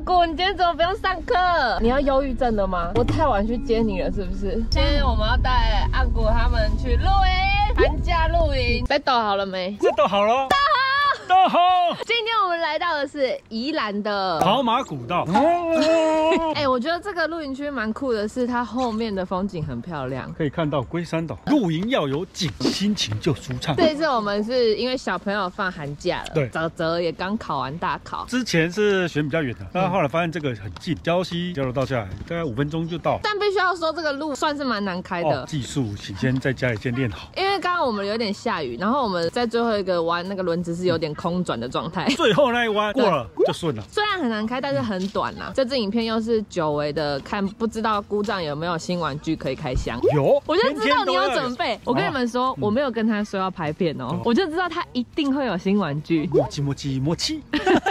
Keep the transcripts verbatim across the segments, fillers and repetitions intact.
谷，你今天怎么不用上课？你要忧郁症的吗？我太晚去接你了，是不是？今天我们要带安谷他们去露营，寒假露营。被抖好了没？ 这都好了。都好。 今天我们来到的是宜兰的跑马古道。 哎、欸，我觉得这个露营区蛮酷的，是它后面的风景很漂亮， 可以看到龟山岛。露营要有景，心情就舒畅。 这一次我们是因为小朋友放寒假了， 对， 泽泽也刚考完大考。 之前是选比较远的，但后来发现这个很近，礁溪交流道下来大概五分钟就到。 但必须要说，这个路算是蛮难开的， 哦、技术请先在家里先练好。 因为刚刚我们有点下雨，然后我们在最后一个弯，那个轮子是有点空转的状态。 最后那一弯过了就顺了。 虽然很难开，但是很短啦。这支影片又是久违的，看不知道姑丈有没有新玩具可以开箱。 有， 我就知道你有准备。我跟你们说，我没有跟他说要拍片哦，我就知道他一定会有新玩具。 默契默契默契。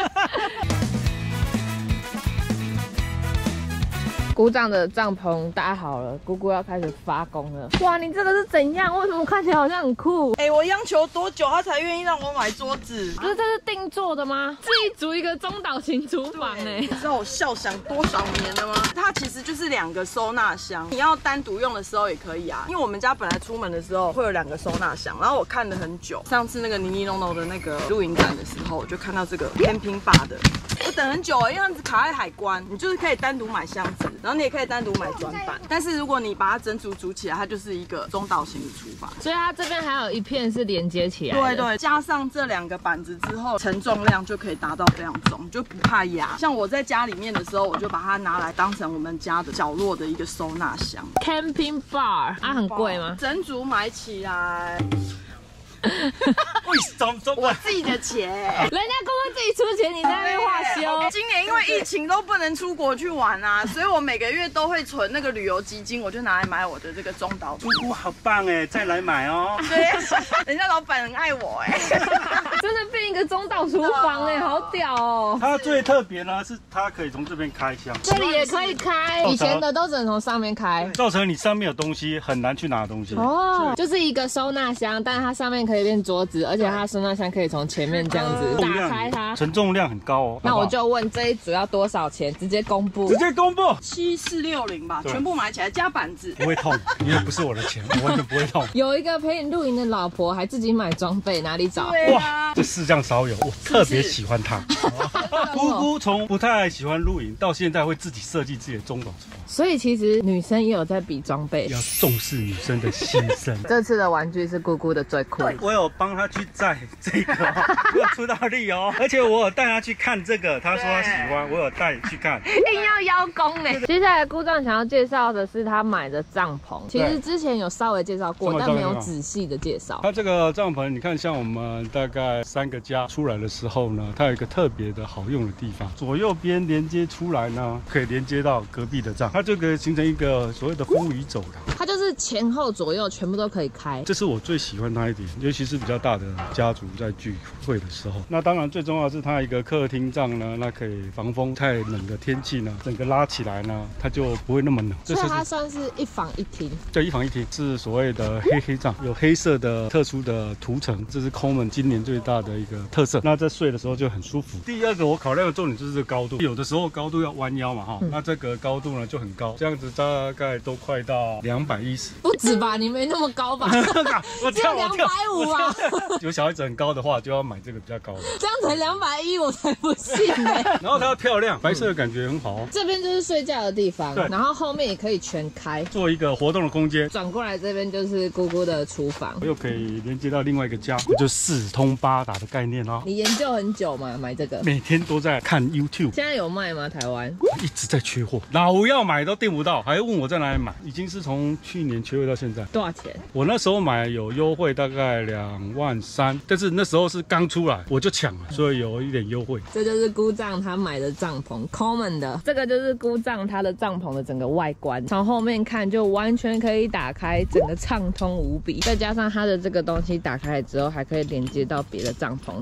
姑丈的帐篷搭好了，姑姑要开始发功了。哇，你这个是怎样？为什么看起来好像很酷？ 哎、欸，我央求多久他才愿意让我买桌子？ 不是，这是定做的吗？自己组一个中岛型厨房哎、欸， 你知道我笑想多少年了吗？它其实就是两个收纳箱，你要单独用的时候也可以啊。因为我们家本来出门的时候会有两个收纳箱，然后我看了很久。上次那个妮妮弄弄的那个露营展的时候，我就看到这个camping bar的。我等很久哎、欸，因为它卡在海关，你就是可以单独买箱子，然后你也可以单独买转板。但是如果你把它整组组起来，它就是一个中岛型的厨房。 所以它这边还有一片是连接起来的。 对对，加上这两个板子之后，承重量就可以达到非常重，就不怕压。像我在家里面的时候，我就把它拿来当成我们家的角落的一个收纳箱。 Camping bar 啊，很贵吗？ 整组买起来。 为什么？ 我自己的钱， 人家姑姑自己出钱，你在那边话休。 今年因为疫情都不能出国去玩啊，所以我每个月都会存那个旅游基金，我就拿来买我的这个中岛。 姑姑好棒哎，再来买哦。 对，人家老板很爱我哎， 真的变一个中岛厨房哎，好屌哦。 它最特别呢是它可以从这边开箱， 这里也可以开，以前的都只能从上面开， 造成你上面有东西很难去拿东西。 哦，就是一个收纳箱，但是它上面可以变桌子，而且它收纳箱可以从前面这样子打开它， 承重量很高哦。 那我就问这一组要多少钱，直接公布。 直接公布七四六零吧，全部买起来加板子， 不会痛，因为不是我的钱，我完全不会痛。 有一个陪你露营的老婆，还自己买装备，哪里找？ 哇， 这世上少有，我特别喜欢她。姑姑从不太喜欢露营，到现在会自己设计自己的中岛厨房。 所以其实女生也有在比装备， 要重视女生的心声。 这次的玩具是姑姑的最酷， 我有帮她去载这个，要出到力哦。而且我有带她去看这个，她说她喜欢，我有带去看。 硬要邀功呢。接下来姑丈想要介绍的是他买的帐篷，其实之前有稍微介绍过，但没有仔细的介绍。 它这个帐篷，你看像我们大概三个家出来的时候呢，它有一个特别的好用的地方，左右边连接出来呢，可以连接到隔壁的帐，它这个形成一个所谓的风雨走廊。 它就是前后左右全部都可以开， 这是我最喜欢它一点，尤其是比较大的家族在聚会的时候。那当然最重要的是它一个客厅帐呢，那可以防风，太冷的天气呢，整个拉起来呢，它就不会那么冷。 所以它算是一房一厅。 对，一房一厅是所谓的黑黑帐，有黑色的特殊的涂层，这是Coleman今年最大的一个特色。那在睡的时候就很舒服。第二个我考量的重点就是这个高度，有的时候高度要弯腰嘛哈、嗯，那这个高度呢就很高，这样子大概都快到两百一十， 不止吧？你没那么高吧？ 我跳两百五啊！ 有小孩子很高的话，就要买这个比较高的。 这样才两百一，我才不信呢、欸。 然后它漂亮，白色的感觉很好、哦。 这边就是睡觉的地方，然后后面也可以全开， 做一个活动的空间。 转过来这边就是姑姑的厨房， 又可以连接到另外一个家，就四通八达的概念哦。 你研究很久吗？买这个？ 每天都在看 YouTube。 现在有卖吗？台湾一直在缺货，老要买都订不到，还问我在哪里买，已经是从去年缺货到现在。 多少钱？ 我那时候买有优惠，大概两万三，但是那时候是刚出来，我就抢了，所以有一点优惠。 这就是姑丈他买的帐篷 ，Coleman 的。这个就是姑丈他的帐篷的整个外观，从后面看就完全可以打开，整个畅通无比。再加上它的这个东西打开之后，还可以连接到别的帐篷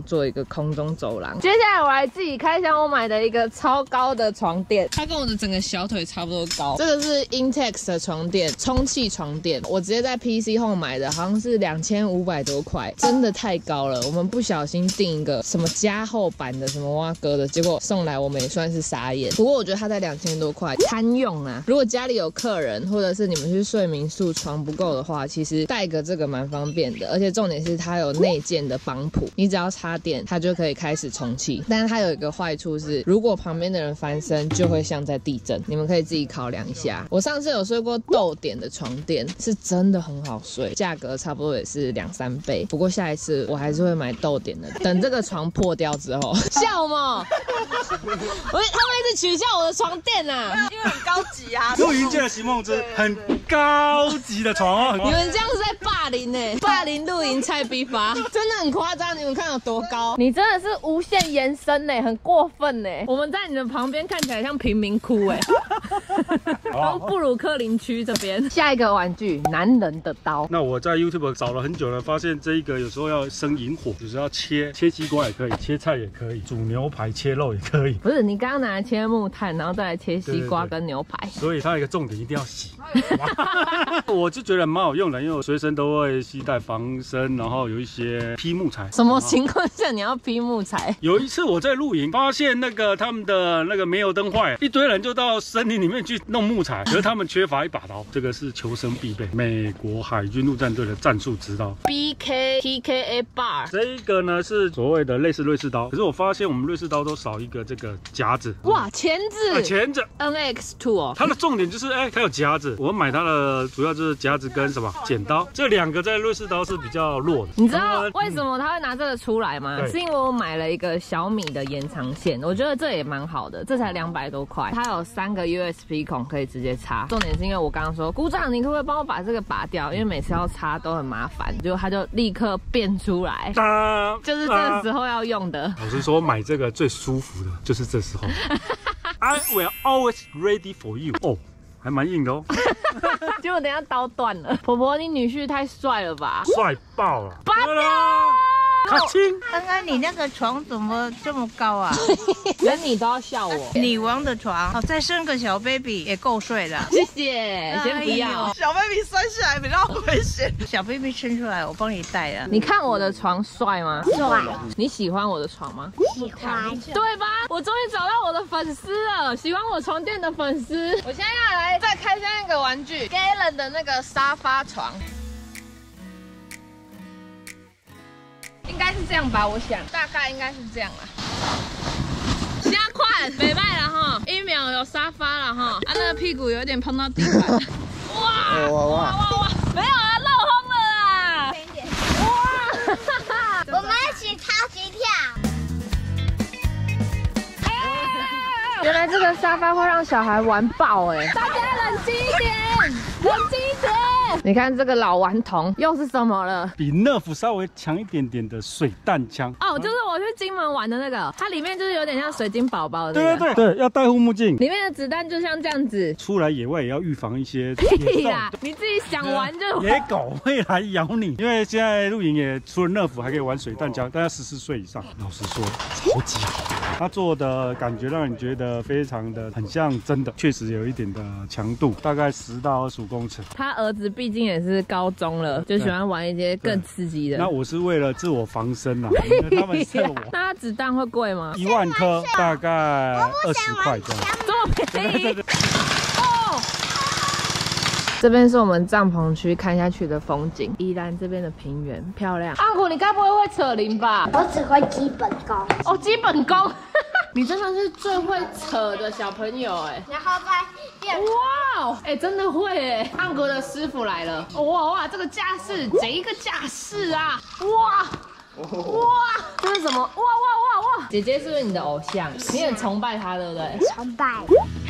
做一个空中走廊。接下来我来自己开箱我买的一个超高的床垫，它跟我的整个小腿差不多高。这个是 Intex 的床垫，充气床垫，我直接在 P C Home 买的，好像是两千五百多块，真的太高了。我们不小心订一个什么加厚版的什么蛙哥的，结果送来我们也算是傻眼。不过我觉得它才两千多块，堪用啊。如果家里有客人，或者是你们去睡民宿床不够的话，其实带个这个蛮方便的。而且重点是它有内建的帮浦，你只要插电，它就可以开始充气。但是它有一个坏处是，如果旁边的人翻身，就会像在地震。你们可以自己考量一下。我上次有睡过豆点的床垫，是真的很好睡，价格差不多也是两三倍。不过下一次我还是会买豆点的。等这个床破掉之后，笑吗？我他们一直取笑我的床垫啊， 因为很高级啊。 露营界的席梦之很高级的床哦。 你们这样是在霸凌呢、欸？霸凌露营菜逼发，真的很夸张。你们看有多高？你真的是无限延伸呢、欸，很过分呢、欸。我们在你的旁边看起来像贫民窟哎、欸，从布鲁克林区这边。下一个玩具，男人的刀。 那我在 YouTube 找了很久了，发现这一个有时候要生引火，就是要切切西瓜也可以，切菜也可以，煮牛排切肉也可以。 不是，你刚刚拿来切木炭，然后再来切西瓜跟牛排。对对对， 所以它有一个重点，一定要洗。我就觉得蛮好用的，因为我随身都会携带防身，然后有一些劈木材。 什么情况下你要劈木材？ 有一次我在露营，发现那个他们的那个煤油灯坏了，一堆人就到森林里面去弄木材，可是他们缺乏一把刀，这个是求生必备，美国海军陆战队的战术直刀 B K T K A bar。 这一个呢是所谓的类似瑞士刀，可是我发现我们瑞士刀都少一个这个夹子。 哇，钳子， 啊，钳子 N X 二 哦。 它的重点就是哎、欸，它有夹子。我买它的主要就是夹子跟什么剪刀，这两个在瑞士刀是比较弱的。 你知道为什么他会拿这个出来吗？ 嗯、 是因为我买了一个小米的延长线，我觉得这也蛮好的，这才两百多块，它有三个 U S B 孔可以直接插。重点是因为我刚刚说，股长你可不可以帮我把这个拔掉？因为每次要插都很麻烦，结果他就立刻变出来，啊、就是这个时候要用的。 老实说，买这个最舒服的就是这时候。I will always ready for you。哦，还蛮硬的哦。 结果等一下刀断了。婆婆，你女婿太帅了吧？ 帅爆了！ 拔掉！ 卡青， 刚刚你那个床怎么这么高啊？ 连你都要笑我。 女王的床，哦，再生个小 baby 也够睡了。 谢谢，先不要。 小 baby 生下来比较危险。 小 baby 生出来，我帮你带啊。 你看我的床帅吗？ 帅。 你喜欢我的床吗？ 喜欢。 对吧？我终于找到我的粉丝了，喜欢我床垫的粉丝。我现在要来再开箱一个玩具 ，Galen 的那个沙发床。应该是这样吧，我想大概应该是这样啦。加快，美迈了哈，一秒有沙发了哈，啊那个屁股有点碰到地板。哇哇哇哇哇！没有啊，漏风了啦。 一点。 哇！ 我们一起超级跳。 原来这个沙发会让小孩玩爆哎！大家冷静一点，冷静一点。你看这个老顽童又是什么了？ 比 Nerf 稍微强一点点的水弹枪哦，就是我去金门玩的那个，它里面就是有点像水晶宝宝的、 那個。对对对对，要戴护目镜。 里面的子弹就像这样子。出来野外也要预防一些屁啦，你自己想玩就。 野狗会来咬你，因为现在露营也除了 Nerf 还可以玩水弹枪，大家十四岁以上。老实说，超级好。它做的感觉让你觉得非常的很像真的，确实有一点的强度，大概十到二十五公尺。他儿子毕竟也是高中了，就喜欢玩一些更刺激的。那我是为了自我防身啊，因为他们射我。那它子弹会贵吗？一万颗大概二十块这样。这么便宜？哦。这边是我们帐篷区看下去的风景，宜兰这边的平原漂亮。阿古，你该不会会扯铃吧？ 我只会基本功。 哦，基本功。你真的是最会扯的小朋友哎， 然后再变哇，哎、欸、真的会哎，汉哥的师傅来了，哇哇，这个架势，这个架势啊，哇哇，这是什么？哇哇哇哇！姐姐是不是你的偶像？你很崇拜她，对不对？ 崇拜。